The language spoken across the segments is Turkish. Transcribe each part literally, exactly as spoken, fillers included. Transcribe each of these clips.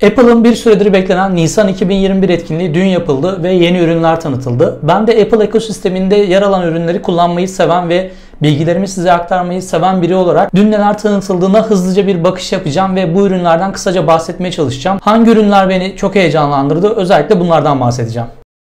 Apple'ın bir süredir beklenen Nisan iki bin yirmi bir etkinliği dün yapıldı ve yeni ürünler tanıtıldı. Ben de Apple ekosisteminde yer alan ürünleri kullanmayı seven ve bilgilerimi size aktarmayı seven biri olarak dün neler tanıtıldığına hızlıca bir bakış yapacağım ve bu ürünlerden kısaca bahsetmeye çalışacağım. Hangi ürünler beni çok heyecanlandırdı? Özellikle bunlardan bahsedeceğim.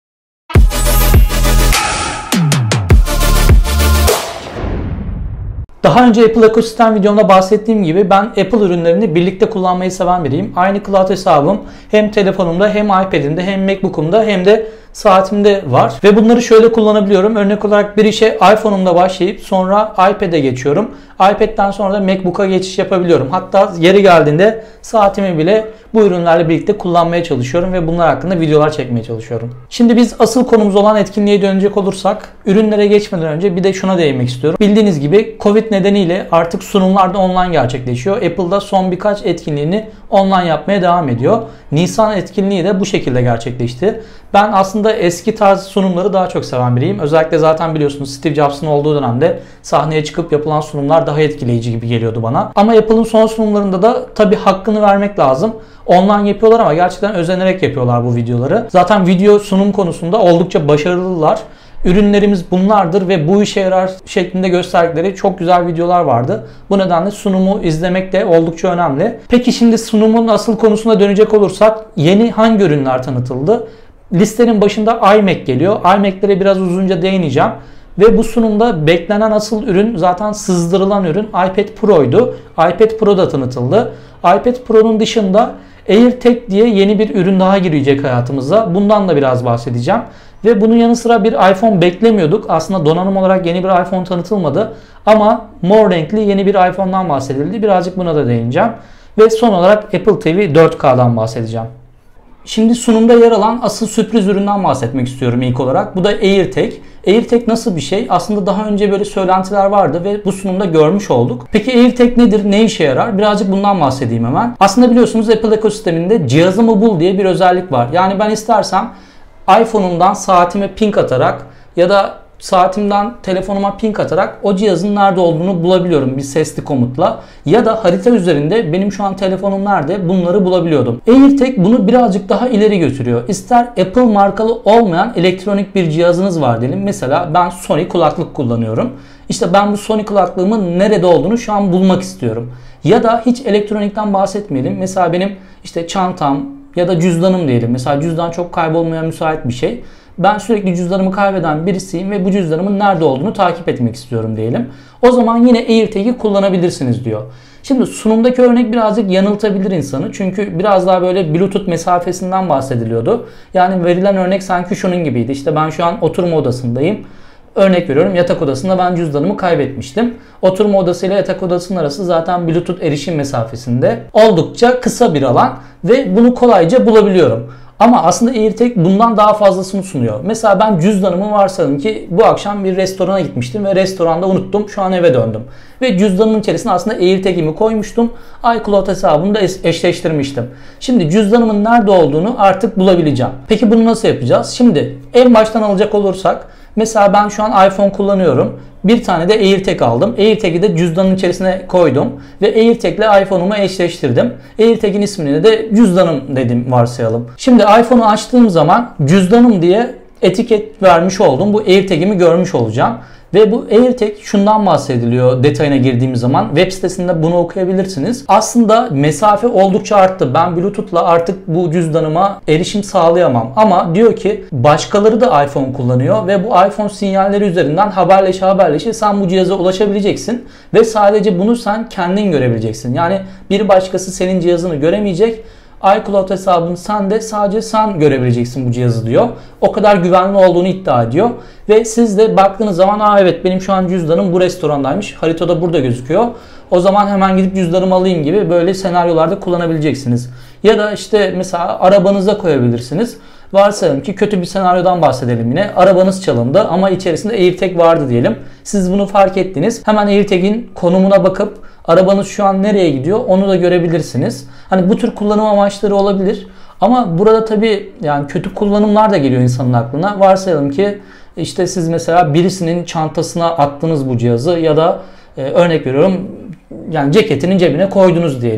Daha önce Apple ekosistem videomda bahsettiğim gibi ben Apple ürünlerini birlikte kullanmayı seven biriyim. Aynı cloud hesabım hem telefonumda hem iPad'imde hem MacBook'umda hem de saatimde var. Ve bunları şöyle kullanabiliyorum. Örnek olarak bir işe iPhone'umda başlayıp sonra iPad'e geçiyorum. iPad'den sonra da MacBook'a geçiş yapabiliyorum. Hatta yeri geldiğinde saatimi bile bu ürünlerle birlikte kullanmaya çalışıyorum ve bunlar hakkında videolar çekmeye çalışıyorum. Şimdi biz asıl konumuz olan etkinliğe dönecek olursak ürünlere geçmeden önce bir de şuna değinmek istiyorum. Bildiğiniz gibi Covid nedeniyle artık sunumlar da online gerçekleşiyor. Apple'da son birkaç etkinliğini online yapmaya devam ediyor. Nisan etkinliği de bu şekilde gerçekleşti. Ben aslında eski tarz sunumları daha çok seven biriyim. Özellikle zaten biliyorsunuz Steve Jobs'ın olduğu dönemde sahneye çıkıp yapılan sunumlar daha etkileyici gibi geliyordu bana. Ama Apple'ın son sunumlarında da tabii hakkını vermek lazım. Online yapıyorlar ama gerçekten özenerek yapıyorlar bu videoları. Zaten video sunum konusunda oldukça başarılılar. Ürünlerimiz bunlardır ve bu işe yarar şeklinde gösterdikleri çok güzel videolar vardı. Bu nedenle sunumu izlemek de oldukça önemli. Peki şimdi sunumun asıl konusuna dönecek olursak yeni hangi ürünler tanıtıldı? Listenin başında iMac geliyor. iMac'lere biraz uzunca değineceğim. Ve bu sunumda beklenen asıl ürün zaten sızdırılan ürün iPad Pro'ydu. iPad Pro da tanıtıldı. iPad Pro'nun dışında AirTag diye yeni bir ürün daha girecek hayatımıza. Bundan da biraz bahsedeceğim. Ve bunun yanı sıra bir iPhone beklemiyorduk. Aslında donanım olarak yeni bir iPhone tanıtılmadı. Ama mor renkli yeni bir iPhone'dan bahsedildi. Birazcık buna da değineceğim. Ve son olarak Apple T V dört K'dan bahsedeceğim. Şimdi sunumda yer alan asıl sürpriz üründen bahsetmek istiyorum ilk olarak. Bu da AirTag. AirTag nasıl bir şey? Aslında daha önce böyle söylentiler vardı ve bu sunumda görmüş olduk. Peki AirTag nedir? Ne işe yarar? Birazcık bundan bahsedeyim hemen. Aslında biliyorsunuz Apple ekosisteminde cihazımı bul diye bir özellik var. Yani ben istersem iPhone'umdan saatime ping atarak ya da saatimden telefonuma ping atarak o cihazın nerede olduğunu bulabiliyorum bir sesli komutla. Ya da harita üzerinde benim şu an telefonum nerede bunları bulabiliyordum. AirTag bunu birazcık daha ileri götürüyor. İster Apple markalı olmayan elektronik bir cihazınız var diyelim. Mesela ben Sony kulaklık kullanıyorum. İşte ben bu Sony kulaklığımın nerede olduğunu şu an bulmak istiyorum. Ya da hiç elektronikten bahsetmeyelim. Mesela benim işte çantam ya da cüzdanım diyelim. Mesela cüzdan çok kaybolmaya müsait bir şey. Ben sürekli cüzdanımı kaybeden birisiyim ve bu cüzdanımın nerede olduğunu takip etmek istiyorum diyelim. O zaman yine AirTag'i kullanabilirsiniz diyor. Şimdi sunumdaki örnek birazcık yanıltabilir insanı. Çünkü biraz daha böyle Bluetooth mesafesinden bahsediliyordu. Yani verilen örnek sanki şunun gibiydi. İşte ben şu an oturma odasındayım. Örnek veriyorum yatak odasında ben cüzdanımı kaybetmiştim. Oturma odası ile yatak odasının arası zaten Bluetooth erişim mesafesinde. Oldukça kısa bir alan ve bunu kolayca bulabiliyorum. Ama aslında AirTag bundan daha fazlasını sunuyor. Mesela ben cüzdanımı varsayalım ki bu akşam bir restorana gitmiştim ve restoranda unuttum. Şu an eve döndüm. Ve cüzdanın içerisine aslında AirTag'imi koymuştum. iCloud hesabını da eşleştirmiştim. Şimdi cüzdanımın nerede olduğunu artık bulabileceğim. Peki bunu nasıl yapacağız? Şimdi en baştan alacak olursak mesela ben şu an iPhone kullanıyorum. Bir tane de AirTag aldım. AirTag'i de cüzdanın içerisine koydum. Ve AirTag ile iPhone'umu eşleştirdim. AirTag'in ismini de cüzdanım dedim varsayalım. Şimdi iPhone'u açtığım zaman cüzdanım diye etiket vermiş oldum. Bu AirTag'imi görmüş olacağım. Ve bu AirTag şundan bahsediliyor detayına girdiğimiz zaman. Web sitesinde bunu okuyabilirsiniz. Aslında mesafe oldukça arttı. Ben Bluetooth'la artık bu cüzdanıma erişim sağlayamam. Ama diyor ki başkaları da iPhone kullanıyor ve bu iPhone sinyalleri üzerinden haberleşe haberleşe sen bu cihaza ulaşabileceksin. Ve sadece bunu sen kendin görebileceksin. Yani bir başkası senin cihazını göremeyecek. iCloud hesabını sen de sadece sen görebileceksin bu cihazı diyor. O kadar güvenli olduğunu iddia ediyor. Ve siz de baktığınız zaman aa evet benim şu an cüzdanım bu restorandaymış. Haritada burada gözüküyor. O zaman hemen gidip cüzdanımı alayım gibi böyle senaryolarda kullanabileceksiniz. Ya da işte mesela arabanıza koyabilirsiniz. Varsayalım ki kötü bir senaryodan bahsedelim yine. Arabanız çalındı ama içerisinde AirTag vardı diyelim. Siz bunu fark ettiniz. Hemen AirTag'in konumuna bakıp arabanız şu an nereye gidiyor onu da görebilirsiniz. Hani bu tür kullanım amaçları olabilir. Ama burada tabii yani kötü kullanımlar da geliyor insanın aklına. Varsayalım ki işte siz mesela birisinin çantasına attınız bu cihazı ya da e, örnek veriyorum yani ceketinin cebine koydunuz diyelim.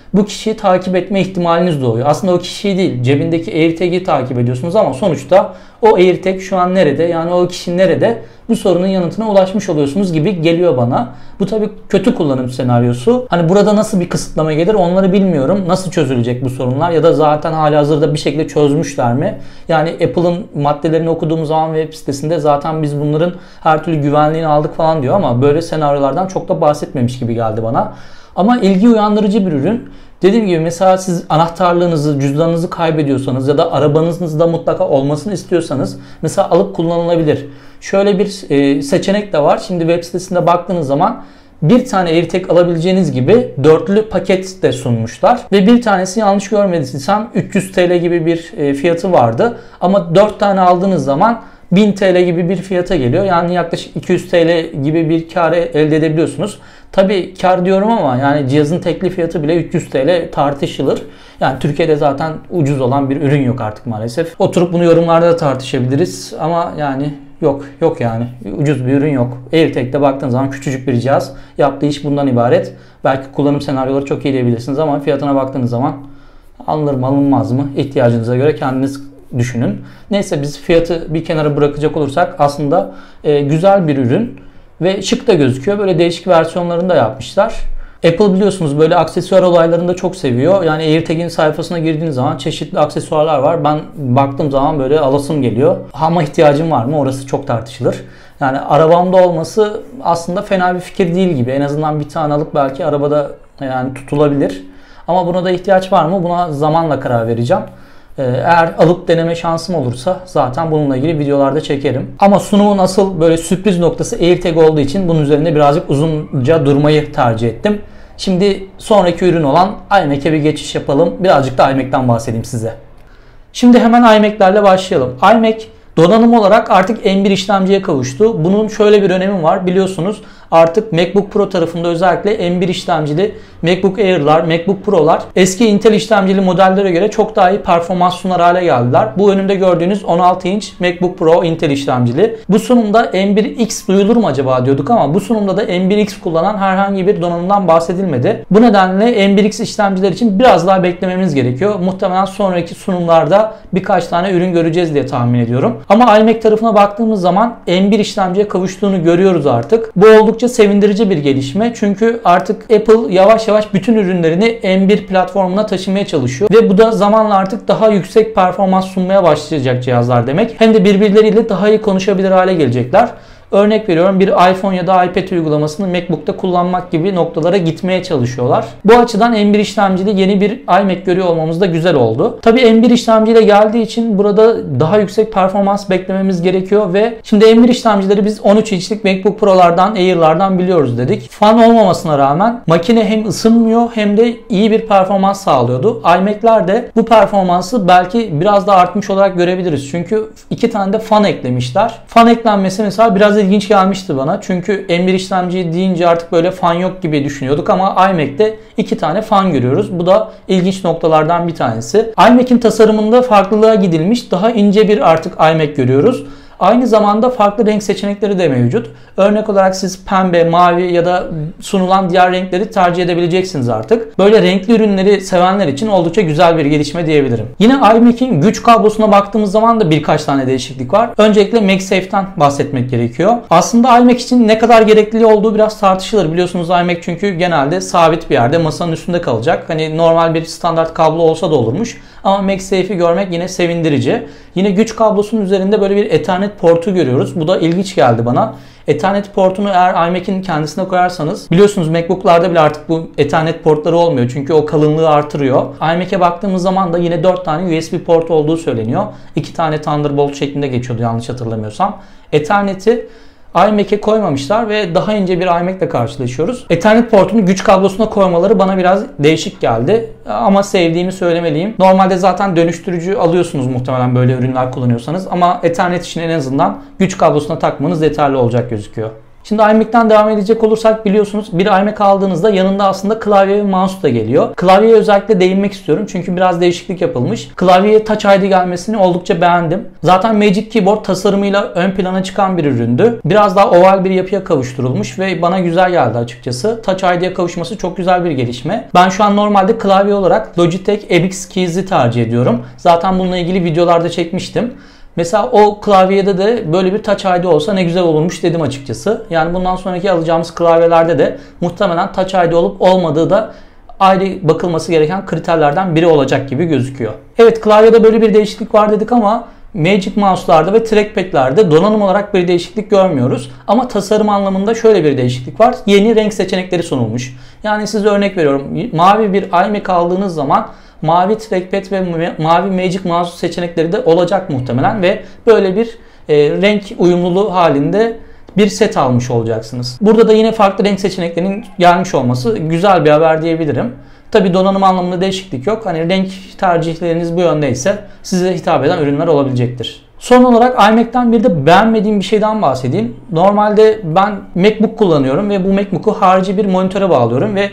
bu kişiyi takip etme ihtimaliniz doğuyor. Aslında o kişiyi değil, cebindeki AirTag'i takip ediyorsunuz ama sonuçta o AirTag şu an nerede? Yani o kişi nerede? Bu sorunun yanıtına ulaşmış oluyorsunuz gibi geliyor bana. Bu tabii kötü kullanım senaryosu. Hani burada nasıl bir kısıtlama gelir onları bilmiyorum. Nasıl çözülecek bu sorunlar ya da zaten halihazırda bir şekilde çözmüşler mi? Yani Apple'ın maddelerini okuduğumuz zaman web sitesinde zaten biz bunların her türlü güvenliğini aldık falan diyor ama böyle senaryolardan çok da bahsetmemiş gibi geldi bana. Ama ilgi uyandırıcı bir ürün. Dediğim gibi mesela siz anahtarlığınızı, cüzdanınızı kaybediyorsanız ya da arabanızda mutlaka olmasını istiyorsanız mesela alıp kullanılabilir. Şöyle bir e, seçenek de var. Şimdi web sitesinde baktığınız zaman bir tane AirTag alabileceğiniz gibi dörtlü paket de sunmuşlar. Ve bir tanesi yanlış görmediysem üç yüz TL gibi bir e, fiyatı vardı. Ama dört tane aldığınız zaman bin TL gibi bir fiyata geliyor. Yani yaklaşık iki yüz TL gibi bir kar elde edebiliyorsunuz. Tabii kar diyorum ama yani cihazın tekli fiyatı bile üç yüz TL tartışılır. Yani Türkiye'de zaten ucuz olan bir ürün yok artık maalesef. Oturup bunu yorumlarda da tartışabiliriz ama yani yok yok yani ucuz bir ürün yok. AirTag'de baktığınız zaman küçücük bir cihaz. Yaptığı iş bundan ibaret. Belki kullanım senaryoları çok iyi diyebilirsiniz ama fiyatına baktığınız zaman alınır mı alınmaz mı ihtiyacınıza göre kendiniz düşünün. Neyse biz fiyatı bir kenara bırakacak olursak aslında e, güzel bir ürün ve şık da gözüküyor. Böyle değişik versiyonlarını da yapmışlar. Apple biliyorsunuz böyle aksesuar olaylarını da çok seviyor. Yani AirTag'in sayfasına girdiğiniz zaman çeşitli aksesuarlar var. Ben baktığım zaman böyle alasım geliyor. Ama ihtiyacım var mı? Orası çok tartışılır. Yani arabamda olması aslında fena bir fikir değil gibi. En azından bir tane alıp belki arabada yani tutulabilir. Ama buna da ihtiyaç var mı? Buna zamanla karar vereceğim. Eğer alıp deneme şansım olursa zaten bununla ilgili videolarda çekerim. Ama sunumun asıl böyle sürpriz noktası AirTag olduğu için bunun üzerinde birazcık uzunca durmayı tercih ettim. Şimdi sonraki ürün olan iMac'e bir geçiş yapalım. Birazcık da iMac'ten bahsedeyim size. Şimdi hemen iMac'lerle başlayalım. iMac donanım olarak artık M bir işlemciye kavuştu. Bunun şöyle bir önemi var. Biliyorsunuz artık MacBook Pro tarafında özellikle M bir işlemcili MacBook Air'lar, MacBook Pro'lar eski Intel işlemcili modellere göre çok daha iyi performans sunar hale geldiler. Bu önümde gördüğünüz on altı inç MacBook Pro Intel işlemcili. Bu sunumda M bir X duyulur mu acaba diyorduk ama bu sunumda da M bir X kullanan herhangi bir donanımdan bahsedilmedi. Bu nedenle M bir X işlemciler için biraz daha beklememiz gerekiyor. Muhtemelen sonraki sunumlarda birkaç tane ürün göreceğiz diye tahmin ediyorum. Ama iMac tarafına baktığımız zaman M bir işlemciye kavuştuğunu görüyoruz artık. Bu oldukça sevindirici bir gelişme. Çünkü artık Apple yavaş yavaş bütün ürünlerini M bir platformuna taşımaya çalışıyor. Ve bu da zamanla artık daha yüksek performans sunmaya başlayacak cihazlar demek. Hem de birbirleriyle daha iyi konuşabilir hale gelecekler. Örnek veriyorum bir iPhone ya da iPad uygulamasını MacBook'ta kullanmak gibi noktalara gitmeye çalışıyorlar. Bu açıdan M bir işlemcili yeni bir iMac görüyor olmamız da güzel oldu. Tabii M bir işlemciyle geldiği için burada daha yüksek performans beklememiz gerekiyor ve şimdi M bir işlemcileri biz on üç inçlik MacBook Pro'lardan, Air'lardan biliyoruz dedik. Fan olmamasına rağmen makine hem ısınmıyor hem de iyi bir performans sağlıyordu. iMac'ler de bu performansı belki biraz daha artmış olarak görebiliriz. Çünkü iki tane de fan eklemişler. Fan eklenmesi mesela biraz ilginç gelmişti bana. Çünkü M bir işlemci deyince artık böyle fan yok gibi düşünüyorduk ama iMac'te iki tane fan görüyoruz. Bu da ilginç noktalardan bir tanesi. iMac'in tasarımında farklılığa gidilmiş. Daha ince bir artık iMac görüyoruz. Aynı zamanda farklı renk seçenekleri de mevcut. Örnek olarak siz pembe, mavi ya da sunulan diğer renkleri tercih edebileceksiniz artık. Böyle renkli ürünleri sevenler için oldukça güzel bir gelişme diyebilirim. Yine iMac'in güç kablosuna baktığımız zaman da birkaç tane değişiklik var. Öncelikle MagSafe'den bahsetmek gerekiyor. Aslında iMac için ne kadar gerekli olduğu biraz tartışılır. Biliyorsunuz iMac çünkü genelde sabit bir yerde masanın üstünde kalacak. Hani normal bir standart kablo olsa da olurmuş. Ama MagSafe'i görmek yine sevindirici. Yine güç kablosunun üzerinde böyle bir Ethernet portu görüyoruz. Bu da ilginç geldi bana. Ethernet portunu eğer iMac'in kendisine koyarsanız biliyorsunuz MacBook'larda bile artık bu Ethernet portları olmuyor. Çünkü o kalınlığı artırıyor. iMac'e baktığımız zaman da yine dört tane U S B portu olduğu söyleniyor. iki tane Thunderbolt şeklinde geçiyordu yanlış hatırlamıyorsam. Ethernet'i iMac'e koymamışlar ve daha ince bir iMac ile karşılaşıyoruz. Ethernet portunu güç kablosuna koymaları bana biraz değişik geldi. Ama sevdiğimi söylemeliyim. Normalde zaten dönüştürücü alıyorsunuz muhtemelen böyle ürünler kullanıyorsanız. Ama Ethernet için en azından güç kablosuna takmanız yeterli olacak gözüküyor. Şimdi iMac'ten devam edecek olursak biliyorsunuz bir iMac aldığınızda yanında aslında klavye ve mouse da geliyor. Klavyeye özellikle değinmek istiyorum çünkü biraz değişiklik yapılmış. Klavyeye Touch I D gelmesini oldukça beğendim. Zaten Magic Keyboard tasarımıyla ön plana çıkan bir üründü. Biraz daha oval bir yapıya kavuşturulmuş ve bana güzel geldi açıkçası. Touch I D'ye kavuşması çok güzel bir gelişme. Ben şu an normalde klavye olarak Logitech M X Keys'i tercih ediyorum. Zaten bununla ilgili videolarda çekmiştim. Mesela o klavyede de böyle bir Touch I D olsa ne güzel olurmuş dedim açıkçası. Yani bundan sonraki alacağımız klavyelerde de muhtemelen Touch I D olup olmadığı da ayrı bakılması gereken kriterlerden biri olacak gibi gözüküyor. Evet, klavyede böyle bir değişiklik var dedik ama Magic Mouse'larda ve Trackpad'lerde donanım olarak bir değişiklik görmüyoruz. Ama tasarım anlamında şöyle bir değişiklik var. Yeni renk seçenekleri sunulmuş. Yani size örnek veriyorum. Mavi bir iMac aldığınız zaman mavi trackpad ve mavi Magic Mouse seçenekleri de olacak muhtemelen ve böyle bir e, renk uyumluluğu halinde bir set almış olacaksınız. Burada da yine farklı renk seçeneklerinin gelmiş olması güzel bir haber diyebilirim. Tabi donanım anlamında değişiklik yok. Hani renk tercihleriniz bu yöndeyse size hitap eden ürünler olabilecektir. Son olarak iMac'ten bir de beğenmediğim bir şeyden bahsedeyim. Normalde ben MacBook kullanıyorum ve bu MacBook'u harici bir monitöre bağlıyorum ve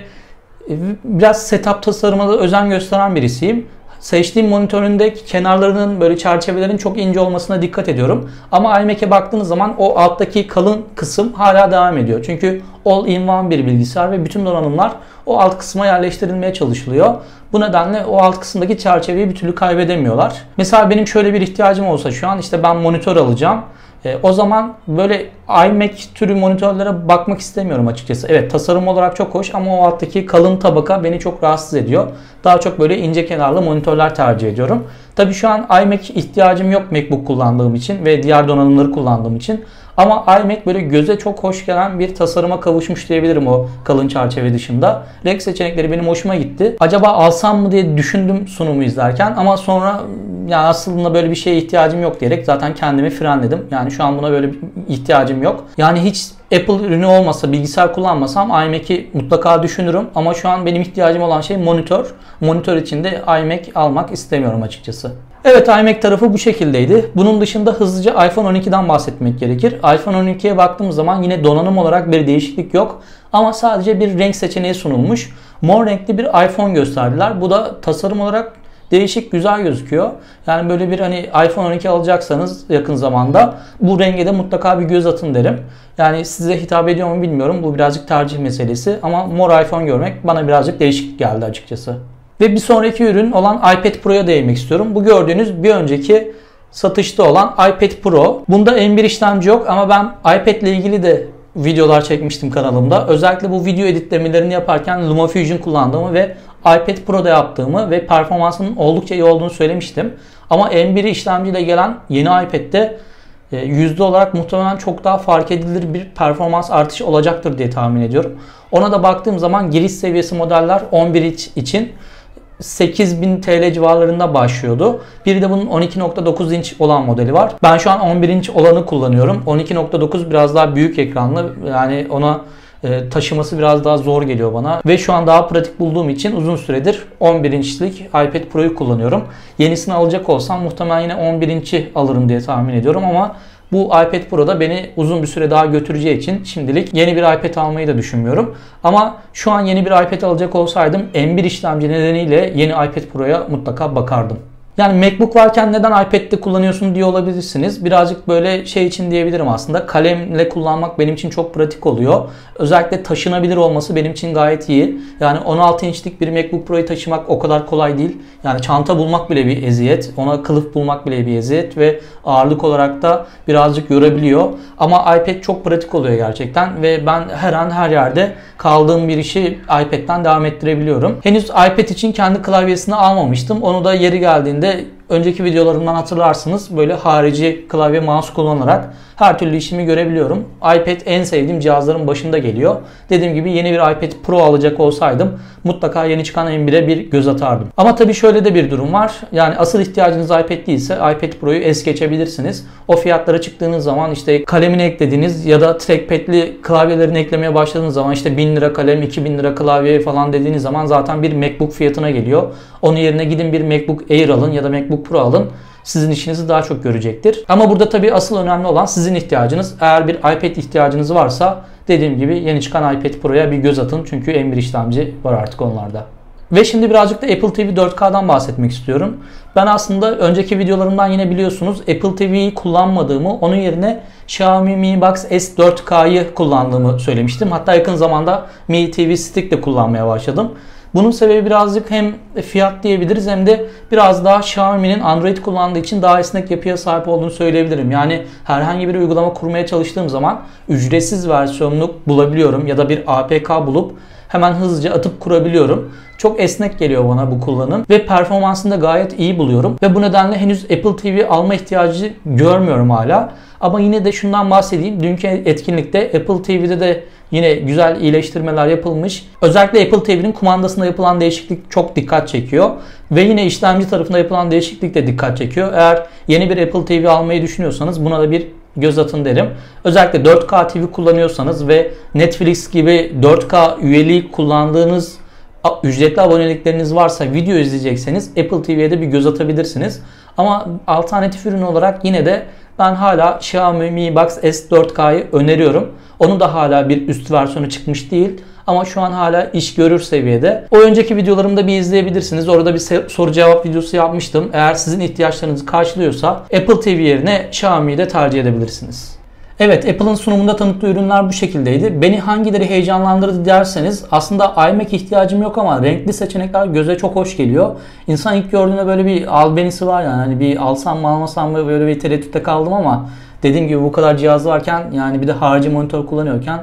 biraz setup tasarımına da özen gösteren birisiyim. Seçtiğim monitöründeki kenarlarının böyle çerçevelerin çok ince olmasına dikkat ediyorum. Ama iMac'e baktığınız zaman o alttaki kalın kısım hala devam ediyor. Çünkü all-in-one bir bilgisayar ve bütün donanımlar o alt kısma yerleştirilmeye çalışılıyor. Bu nedenle o alt kısımdaki çerçeveyi bir türlü kaybedemiyorlar. Mesela benim şöyle bir ihtiyacım olsa şu an işte ben monitör alacağım. E, o zaman böyle iMac türü monitörlere bakmak istemiyorum açıkçası. Evet, tasarım olarak çok hoş ama o alttaki kalın tabaka beni çok rahatsız ediyor. Daha çok böyle ince kenarlı monitörler tercih ediyorum. Tabii şu an iMac ihtiyacım yok MacBook kullandığım için ve diğer donanımları kullandığım için. Ama iMac böyle göze çok hoş gelen bir tasarıma kavuşmuş diyebilirim o kalın çerçeve dışında. Renk seçenekleri benim hoşuma gitti. Acaba alsam mı diye düşündüm sunumu izlerken ama sonra ya aslında böyle bir şeye ihtiyacım yok diyerek zaten kendimi frenledim. Yani şu an buna böyle bir ihtiyacım yok. Yani hiç Apple ürünü olmasa, bilgisayar kullanmasam iMac'i mutlaka düşünürüm. Ama şu an benim ihtiyacım olan şey monitör. Monitör için de iMac almak istemiyorum açıkçası. Evet, iMac tarafı bu şekildeydi. Bunun dışında hızlıca iPhone on iki'den bahsetmek gerekir. iPhone on iki'ye baktığımız zaman yine donanım olarak bir değişiklik yok. Ama sadece bir renk seçeneği sunulmuş. Mor renkli bir iPhone gösterdiler. Bu da tasarım olarak değişik, güzel gözüküyor. Yani böyle bir hani iPhone on iki alacaksanız yakın zamanda bu renge de mutlaka bir göz atın derim. Yani size hitap ediyor mu bilmiyorum. Bu birazcık tercih meselesi. Ama mor iPhone görmek bana birazcık değişik geldi açıkçası. Ve bir sonraki ürün olan iPad Pro'ya değinmek istiyorum. Bu gördüğünüz bir önceki satışta olan iPad Pro. Bunda M bir işlemci yok ama ben iPad ile ilgili de videolar çekmiştim kanalımda. Özellikle bu video editlemelerini yaparken LumaFusion kullandığımı ve iPad Pro'da yaptığımı ve performansının oldukça iyi olduğunu söylemiştim. Ama M bir işlemciyle gelen yeni iPad'de yüzde olarak muhtemelen çok daha fark edilir bir performans artışı olacaktır diye tahmin ediyorum. Ona da baktığım zaman giriş seviyesi modeller on bir inç için sekiz bin T L civarlarında başlıyordu. Bir de bunun on iki nokta dokuz inç olan modeli var. Ben şu an on bir inç olanı kullanıyorum. on iki nokta dokuz biraz daha büyük ekranlı. Yani ona e, taşıması biraz daha zor geliyor bana. Ve şu an daha pratik bulduğum için uzun süredir on bir inçlik iPad Pro'yu kullanıyorum. Yenisini alacak olsam muhtemelen yine on bir inç'i alırım diye tahmin ediyorum ama bu iPad Pro'da beni uzun bir süre daha götüreceği için şimdilik yeni bir iPad almayı da düşünmüyorum. Ama şu an yeni bir iPad alacak olsaydım M bir işlemci nedeniyle yeni iPad Pro'ya mutlaka bakardım. Yani MacBook varken neden iPad'de kullanıyorsun diye olabilirsiniz. Birazcık böyle şey için diyebilirim aslında. Kalemle kullanmak benim için çok pratik oluyor. Özellikle taşınabilir olması benim için gayet iyi. Yani on altı inçlik bir MacBook Pro'yu taşımak o kadar kolay değil. Yani çanta bulmak bile bir eziyet. Ona kılıf bulmak bile bir eziyet ve ağırlık olarak da birazcık yorabiliyor. Ama iPad çok pratik oluyor gerçekten ve ben her an her yerde kaldığım bir işi iPad'den devam ettirebiliyorum. Henüz iPad için kendi klavyesini almamıştım. Onu da yeri geldiğinde önceki videolarımdan hatırlarsınız, böyle harici klavye mouse kullanarak her türlü işimi görebiliyorum. iPad en sevdiğim cihazların başında geliyor. Dediğim gibi yeni bir iPad Pro alacak olsaydım mutlaka yeni çıkan M bir'e bir göz atardım. Ama tabii şöyle de bir durum var. Yani asıl ihtiyacınız iPad değilse iPad Pro'yu es geçebilirsiniz. O fiyatlara çıktığınız zaman işte kalemini eklediğiniz ya da trackpad'li klavyelerini eklemeye başladığınız zaman işte bin lira kalem, iki bin lira klavye falan dediğiniz zaman zaten bir MacBook fiyatına geliyor. Onun yerine gidin bir MacBook Air alın ya da MacBook Pro alın. sizin işinizi daha çok görecektir. Ama burada tabii asıl önemli olan sizin ihtiyacınız. Eğer bir iPad ihtiyacınız varsa dediğim gibi yeni çıkan iPad Pro'ya bir göz atın. Çünkü M bir işlemci var artık onlarda. Ve şimdi birazcık da Apple T V dört K'dan bahsetmek istiyorum. Ben aslında önceki videolarımdan yine biliyorsunuz Apple T V'yi kullanmadığımı, onun yerine Xiaomi Mi Box S dört K'yı kullandığımı söylemiştim. Hatta yakın zamanda Mi T V Stick de kullanmaya başladım. Bunun sebebi birazcık hem fiyat diyebiliriz hem de biraz daha Xiaomi'nin Android kullandığı için daha esnek yapıya sahip olduğunu söyleyebilirim. Yani herhangi bir uygulama kurmaya çalıştığım zaman ücretsiz versiyonunu bulabiliyorum ya da bir A P K bulup hemen hızlıca atıp kurabiliyorum. Çok esnek geliyor bana bu kullanım ve performansını da gayet iyi buluyorum. Ve bu nedenle henüz Apple T V alma ihtiyacı görmüyorum hala. Ama yine de şundan bahsedeyim. Dünkü etkinlikte Apple T V'de de yine güzel iyileştirmeler yapılmış. Özellikle Apple T V'nin kumandasında yapılan değişiklik çok dikkat çekiyor. Ve yine işlemci tarafında yapılan değişiklik de dikkat çekiyor. Eğer yeni bir Apple T V almayı düşünüyorsanız buna da bir göz atın derim. Özellikle dört K T V kullanıyorsanız ve Netflix gibi dört K üyeliği kullandığınız ücretli abonelikleriniz varsa, video izleyecekseniz Apple T V'ye de bir göz atabilirsiniz. Ama alternatif ürün olarak yine de ben hala Xiaomi Mi Box S dört K'yı öneriyorum. Onun da hala bir üst versiyonu çıkmış değil. Ama şu an hala iş görür seviyede. O önceki videolarımda bir izleyebilirsiniz. Orada bir soru cevap videosu yapmıştım. Eğer sizin ihtiyaçlarınızı karşılıyorsa Apple T V yerine Xiaomi'yi de tercih edebilirsiniz. Evet, Apple'ın sunumunda tanıttığı ürünler bu şekildeydi. Beni hangileri heyecanlandırdı derseniz aslında iMac ihtiyacım yok ama renkli seçenekler göze çok hoş geliyor. İnsan ilk gördüğünde böyle bir albenisi var yani hani bir alsam mı almasam mı böyle bir tereddütte kaldım ama dediğim gibi bu kadar cihaz varken yani bir de harici monitör kullanıyorken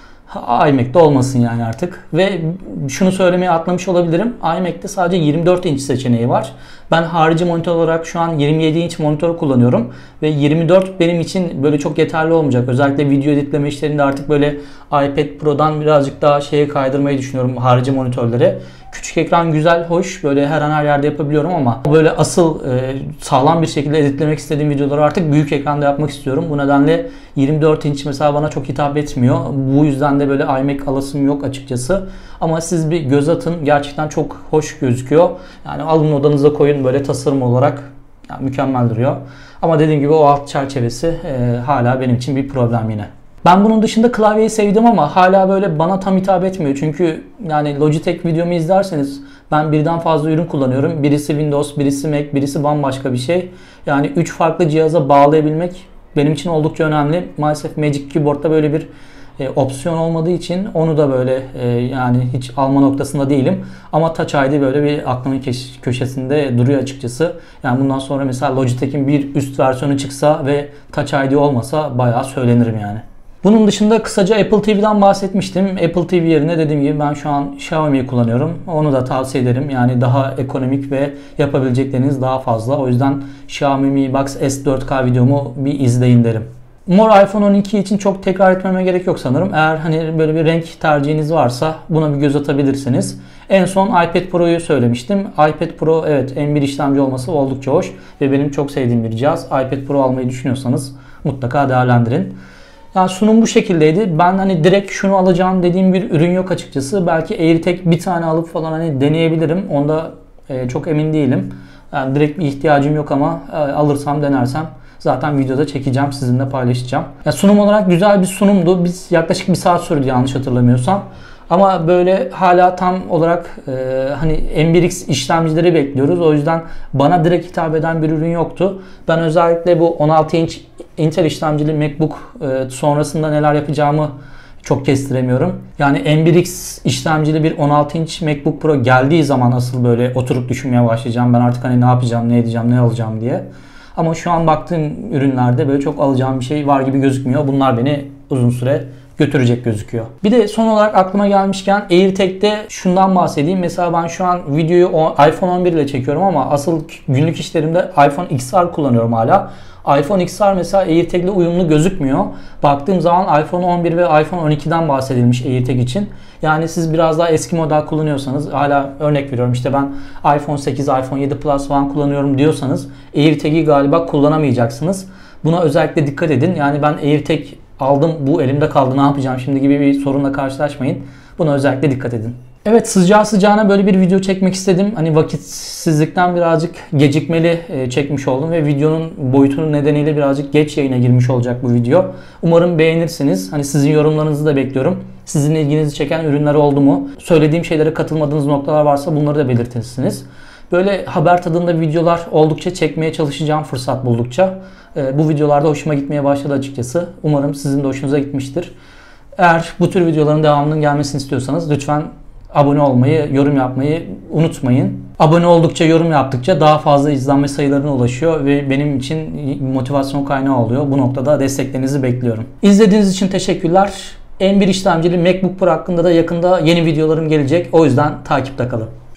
iMac'te olmasın yani artık. Ve şunu söylemeye atlamış olabilirim. iMac'te sadece yirmi dört inç seçeneği var. Ben harici monitör olarak şu an yirmi yedi inç monitör kullanıyorum. Ve yirmi dört benim için böyle çok yeterli olmayacak. Özellikle video editleme işlerinde artık böyle iPad Pro'dan birazcık daha şeye kaydırmayı düşünüyorum harici monitörlere. Küçük ekran güzel, hoş. Böyle her an her yerde yapabiliyorum ama böyle asıl e, sağlam bir şekilde editlemek istediğim videoları artık büyük ekranda yapmak istiyorum. Bu nedenle yirmi dört inç mesela bana çok hitap etmiyor. Bu yüzden de böyle iMac alasım yok açıkçası. Ama siz bir göz atın. Gerçekten çok hoş gözüküyor. Yani alın odanıza koyun böyle tasarım olarak. Yani mükemmel duruyor. Ama dediğim gibi o alt çerçevesi e, hala benim için bir problem yine. Ben bunun dışında klavyeyi sevdim ama hala böyle bana tam hitap etmiyor. Çünkü yani Logitech videomu izlerseniz ben birden fazla ürün kullanıyorum. Birisi Windows, birisi Mac, birisi bambaşka bir şey. Yani üç farklı cihaza bağlayabilmek benim için oldukça önemli. Maalesef Magic Keyboard'da böyle bir e, opsiyon olmadığı için onu da böyle e, yani hiç alma noktasında değilim. Ama Touch I D böyle bir aklımın köşesinde duruyor açıkçası. Yani bundan sonra mesela Logitech'in bir üst versiyonu çıksa ve Touch I D olmasa bayağı söylenirim yani. Bunun dışında kısaca Apple T V'den bahsetmiştim. Apple T V yerine dediğim gibi ben şu an Xiaomi'yi kullanıyorum. Onu da tavsiye ederim. Yani daha ekonomik ve yapabilecekleriniz daha fazla. O yüzden Xiaomi Mi Box S dört K videomu bir izleyin derim. Mor iPhone on iki için çok tekrar etmeme gerek yok sanırım. Eğer hani böyle bir renk tercihiniz varsa buna bir göz atabilirsiniz. En son iPad Pro'yu söylemiştim. iPad Pro evet M bir işlemci olması oldukça hoş ve benim çok sevdiğim bir cihaz. iPad Pro almayı düşünüyorsanız mutlaka değerlendirin. Yani sunum bu şekildeydi. Ben hani direkt şunu alacağım dediğim bir ürün yok açıkçası. Belki AirTag bir tane alıp falan hani deneyebilirim. Onda e, çok emin değilim. Yani direkt bir ihtiyacım yok ama e, alırsam denersem zaten videoda çekeceğim, sizinle paylaşacağım. Yani sunum olarak güzel bir sunumdu. Biz yaklaşık bir saat sürdü yanlış hatırlamıyorsam. Ama böyle hala tam olarak e, hani M bir X işlemcileri bekliyoruz. O yüzden bana direkt hitap eden bir ürün yoktu. Ben özellikle bu on altı inç Intel işlemcili MacBook e, sonrasında neler yapacağımı çok kestiremiyorum. Yani M bir X işlemcili bir on altı inç MacBook Pro geldiği zaman asıl böyle oturup düşünmeye başlayacağım. Ben artık hani ne yapacağım, ne edeceğim, ne alacağım diye. Ama şu an baktığım ürünlerde böyle çok alacağım bir şey var gibi gözükmüyor. Bunlar beni uzun süre götürecek gözüküyor. Bir de son olarak aklıma gelmişken AirTag'de şundan bahsedeyim. Mesela ben şu an videoyu iPhone on bir ile çekiyorum ama asıl günlük işlerimde iPhone X R kullanıyorum hala. iPhone X R mesela AirTag ile uyumlu gözükmüyor. Baktığım zaman iPhone on bir ve iPhone on ikiden bahsedilmiş AirTag için. Yani siz biraz daha eski model kullanıyorsanız, hala örnek veriyorum işte ben iPhone sekiz, iPhone yedi Plus falan kullanıyorum diyorsanız AirTag'i galiba kullanamayacaksınız. Buna özellikle dikkat edin. Yani ben AirTag aldım, bu elimde kaldı, ne yapacağım şimdi gibi bir sorunla karşılaşmayın. Buna özellikle dikkat edin. Evet, sıcağı sıcağına böyle bir video çekmek istedim. Hani vakitsizlikten birazcık gecikmeli çekmiş oldum ve videonun boyutunun nedeniyle birazcık geç yayına girmiş olacak bu video. Umarım beğenirsiniz. Hani sizin yorumlarınızı da bekliyorum. Sizin ilginizi çeken ürünler oldu mu? Söylediğim şeylere katılmadığınız noktalar varsa bunları da belirtirsiniz. Böyle haber tadında videolar oldukça çekmeye çalışacağım fırsat buldukça. Bu videolarda hoşuma gitmeye başladı açıkçası. Umarım sizin de hoşunuza gitmiştir. Eğer bu tür videoların devamının gelmesini istiyorsanız lütfen abone olmayı, yorum yapmayı unutmayın. Abone oldukça, yorum yaptıkça daha fazla izlenme sayılarına ulaşıyor ve benim için motivasyon kaynağı oluyor. Bu noktada desteklerinizi bekliyorum. İzlediğiniz için teşekkürler. M bir işlemcili MacBook Pro hakkında da yakında yeni videolarım gelecek. O yüzden takipte kalın.